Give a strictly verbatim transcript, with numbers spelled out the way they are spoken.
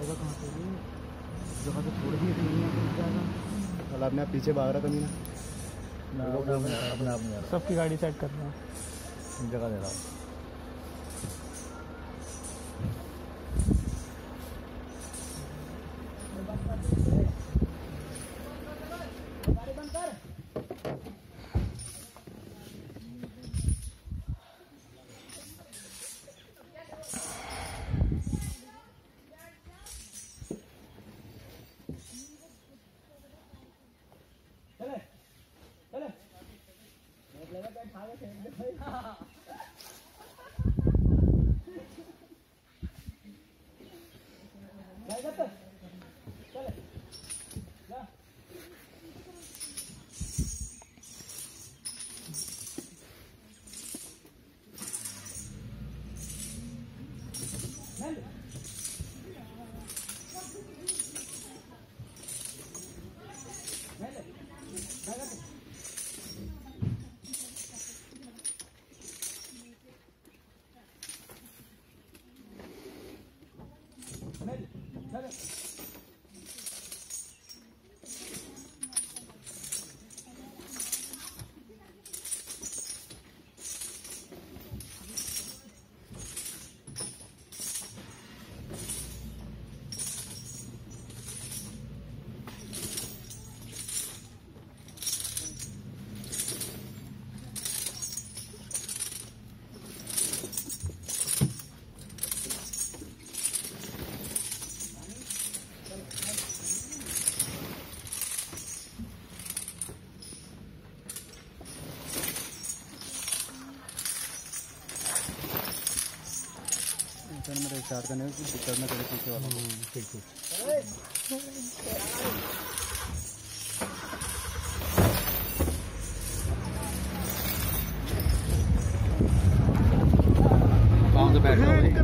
जाएगा कहाँ पे? जगह तो थोड़ी ही नहीं है, जाएगा। कल आपने आप पीछे भाग रहा था मीना अपने आप में सबकी गाड़ी सेट कर रहा हूँ, जगह दे रहा हूँ। मेरे स्टार्ट करने में दिक्कत ना करे पीछे वाला। ठीक ठीक। कहाँ से बैठ रहा हूँ?